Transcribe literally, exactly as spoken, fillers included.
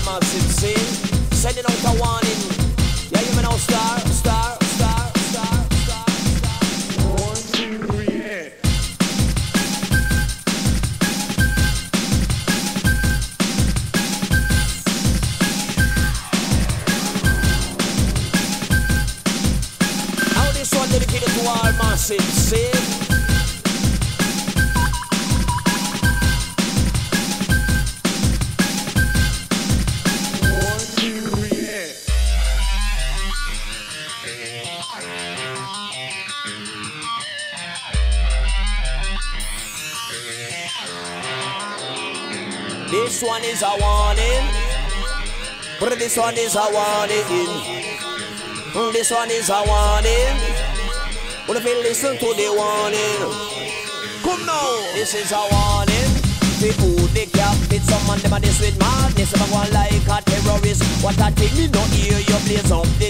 massive scene. Sending out a warning. Yeah, you may know star, star, star, star, star, star. One, two, three, hit. Now this one dedicated to our massive scene. This one is a warning. But this one is a warning. This one is a warning. But if you listen to the warning, come now. This is a warning. The who they cap fit some man them a this with madness. If I want like a terrorist, what a thing me no hear you blaze up the